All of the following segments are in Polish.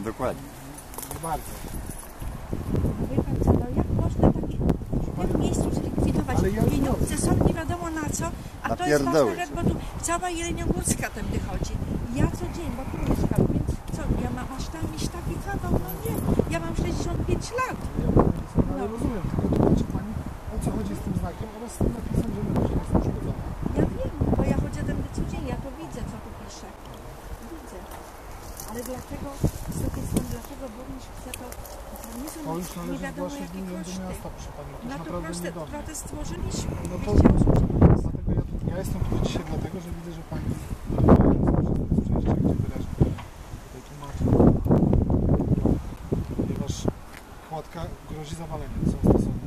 Dokładnie. Bardzo. Wie pan co, no jak można w tym miejscu zlikwidować? Pieniądze są nie wiadomo na co, a to jest ważna rzecz, bo tu cała Jeleniogórska tędy chodzi. Ja co dzień, bo tu mieszkam, więc co, ja mam aż tam iść taki kawał? No nie, ja mam 65 lat. Ale rozumiem, tylko tłumaczy pani, o co chodzi z tym znakiem oraz z tym napisem, że ludzie nie są uszkodzone. Ja wiem, bo ja chodzę tędy co dzień, ja to widzę, co tu pisze. Widzę. Ale dlaczego, z drugiej strony, dlaczego burmistrz chce to nie są To już nie należy wiadomo zgłosić do jakie Urzędu koszty. Miasta, proszę pani. To No jest to naprawdę niedobrze. protest złożyliśmy. No Nie to chciało służyć. dlatego ja jestem tu dzisiaj dlatego, że widzę, że pani przejście, gdzie wyraźnie tutaj tłumaczy. Ponieważ kładka grozi zawaleniem, są stosowne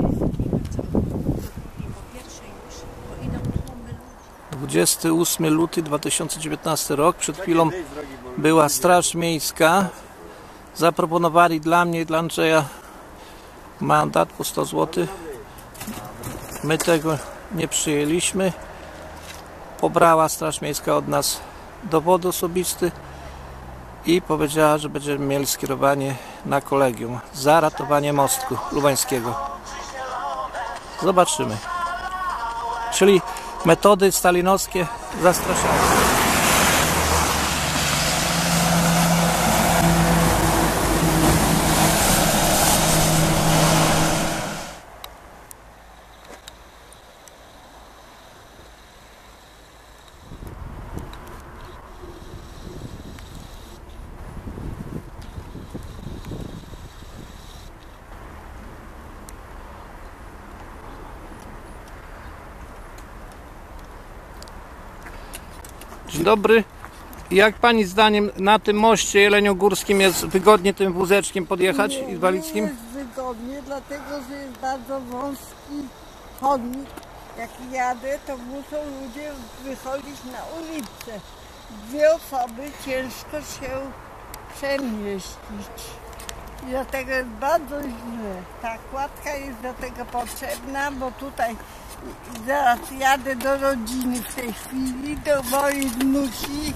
Po pierwsze już, bo idą tłumy ludzi. 28 luty 2019 rok. Przed chwilą była Straż Miejska. Zaproponowali dla mnie i dla Andrzeja mandat po 100 zł. My tego nie przyjęliśmy. Pobrała Straż Miejska od nas dowód osobisty i powiedziała, że będziemy mieli skierowanie na kolegium za ratowanie mostku lubańskiego. Zobaczymy. Czyli metody stalinowskie zastraszania. Dzień dobry. Jak pani zdaniem na tym moście jeleniogórskim jest wygodnie tym wózeczkiem podjechać inwalidzkim? Nie jest wygodnie, dlatego że jest bardzo wąski chodnik. Jak jadę, to muszą ludzie wychodzić na ulicę. Dwie osoby ciężko się przemieścić. I dlatego jest bardzo źle. Ta kładka jest do tego potrzebna, bo tutaj zaraz jadę do rodziny w tej chwili, do mojej wnuki.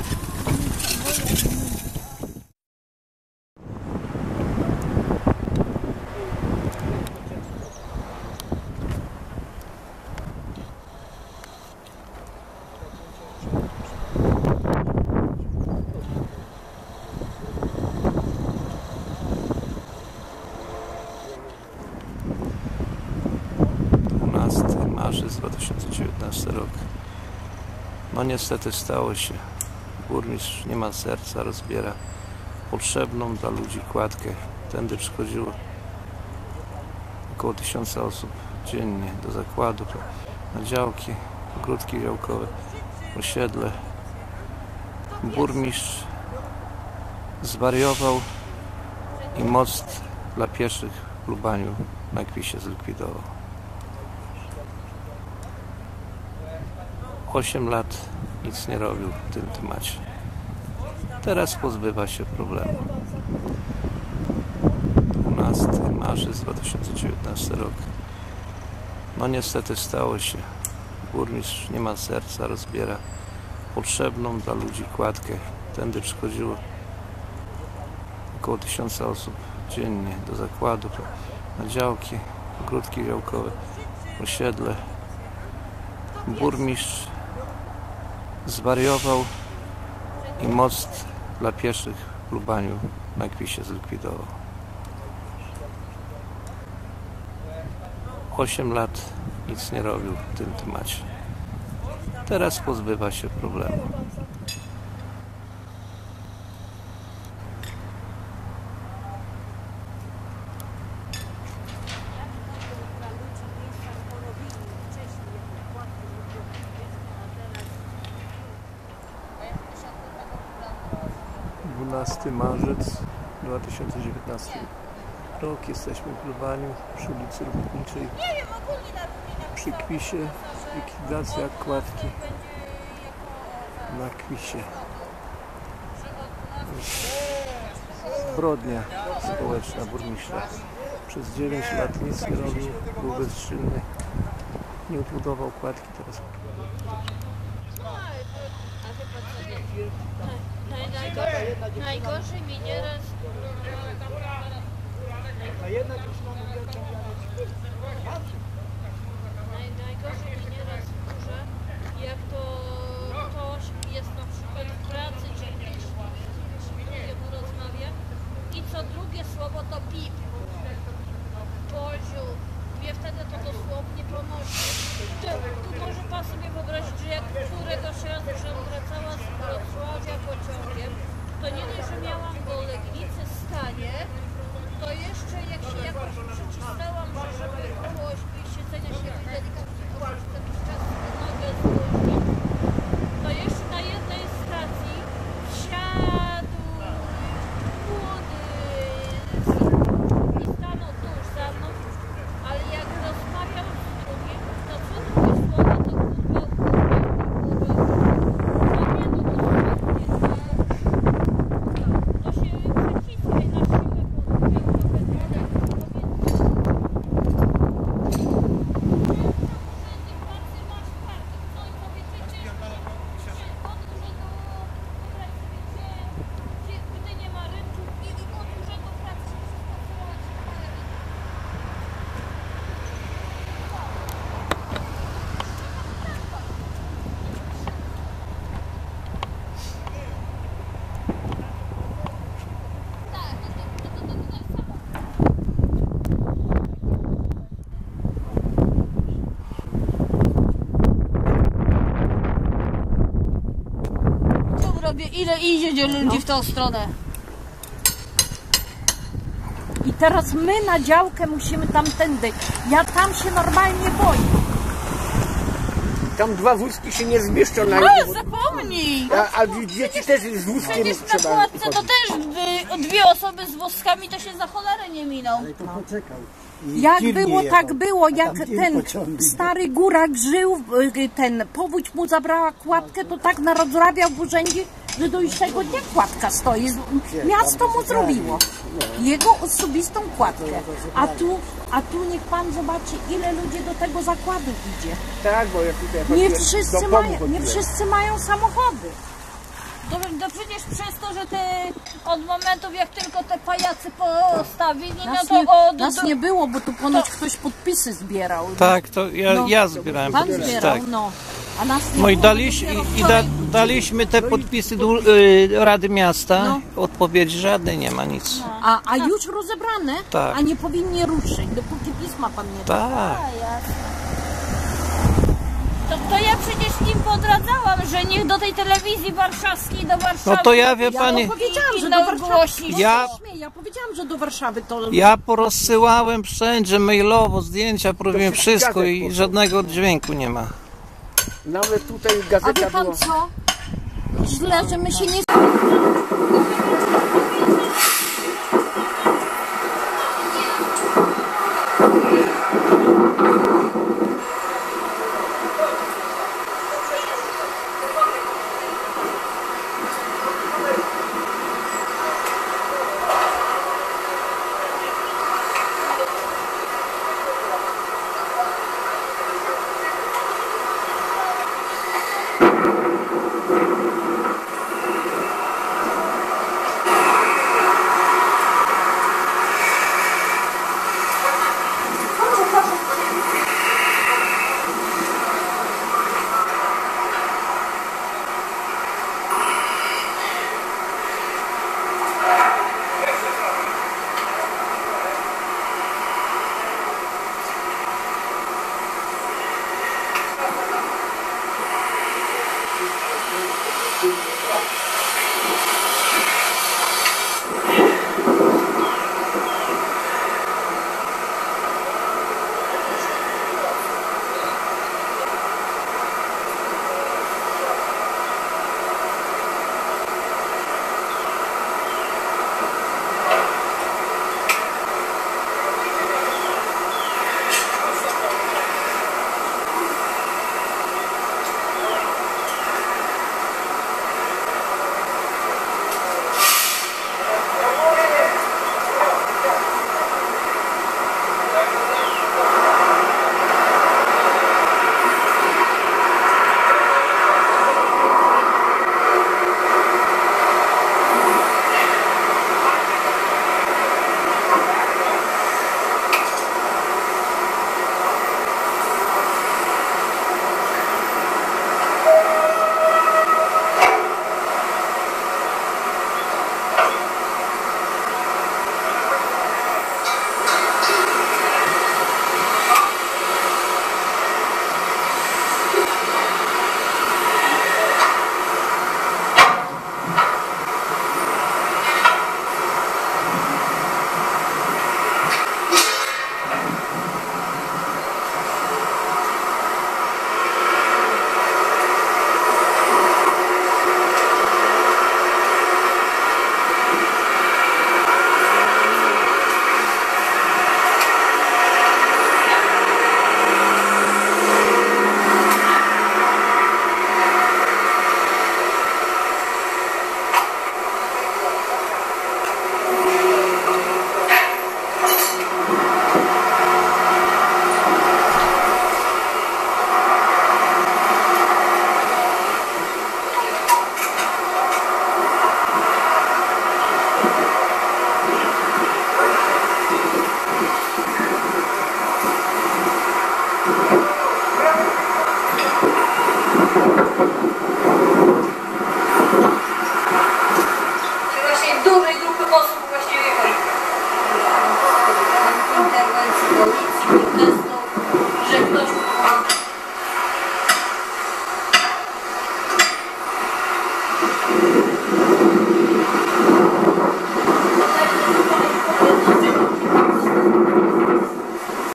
Marzec 2019 rok. No niestety stało się. Burmistrz nie ma serca, rozbiera potrzebną dla ludzi kładkę. Tędy przychodziło około 1000 osób dziennie do zakładu, na działki, ogródki działkowe, osiedle. Burmistrz zwariował i most dla pieszych w Lubaniu na Kwisie zlikwidował. 8 lat nic nie robił w tym temacie. Teraz pozbywa się problemu. 12 marzec 2019 rok. No niestety stało się. Burmistrz nie ma serca, rozbiera potrzebną dla ludzi kładkę. Tędy przychodziło około 1000 osób dziennie do zakładu, na działki, ogródki działkowe, osiedle. Burmistrz zwariował i most dla pieszych w Lubaniu na Kwisie zlikwidował. 8 lat nic nie robił w tym temacie. Teraz pozbywa się problemu. Marzec 2019 rok. Jesteśmy w Lubaniu przy ulicy Robotniczej, przy Kwisie. Likwidacja kładki na Kwisie. Zbrodnia społeczna burmistrza. Przez 9 lat nic nie robił, był bezczynny, nie odbudował kładki. Teraz Najgorzej mi nieraz... Najgorzej mi nieraz wkurza, jak to ktoś jest na przykład w pracy, czy gdzieś z drugim rozmawia i co drugie słowo to pip. Boziu, mnie wtedy to dosłownie ponosi. Tu może pan sobie wyobrazić, że jak któregoś razu, że wracała z Wrocławia pociągiem, to nie dość, że miałam go Legnicy stanie, to jeszcze jak się jakoś przycisnęłam, żeby było siedzenia się delikatnie oprócz ten czas nogę złożyć, to jeszcze na jednej stacji wsiadł młody i stanął tuż za mną, ale jak rozmawiał z drugim, to co drugie słowo to kurwa, to się przeciskaj na siłę, gdy nie ma rynku i od urzędu pracy robię, ile idzie ludzi w tą stronę. I teraz my na działkę musimy tamtędy. Ja tam się normalnie boję. Tam dwa wózki się nie zmieszczą na Ale jednym. zapomnij! A dzieci też z wózkiem Przecież na trzeba kładce to chodzić. też dwie osoby z wózkami to się za cholerę nie miną. Jak było, tak było. Jak ten stary górak żył, ten powódź mu zabrała kładkę, to tak narozrabiał w urzędzie, że do dzisiejszego dnia kładka stoi. Miasto mu zrobiło. Jego osobistą kładkę. A tu niech pan zobaczy, ile ludzi do tego zakładu idzie. Tak, bo ja tutaj Nie chodziłem, wszyscy, do domu mają, nie chodziłem. wszyscy mają samochody. To przecież przez to, że od momentów jak tylko te pajacy postawili, no to Nas nie było, bo tu ponoć ktoś podpisy zbierał. Tak, to No. ja zbierałem Pan podpisy, zbierał, tak. no. A nas nie No i było, daliśmy, dopiero daliśmy te podpisy do Rady Miasta. No. Odpowiedzi żadnej nie ma, nic. A już rozebrane, Tak. a nie powinni ruszyć, dopóki pisma pan nie da. Tak. To ja przecież im podradzałam, że niech do tej telewizji warszawskiej, do Warszawy... No to ja, wie Ja pani, powiedziałam, że i do na Warszawy. głośnik. Ja powiedziałam, że do Warszawy to... ja porozsyłałem wszędzie mailowo zdjęcia, robiłem wszystkich wszystko gazet i poszło. żadnego dźwięku nie ma. Nawet tutaj A gazeta wie pan była. co? Źle, że my się nie...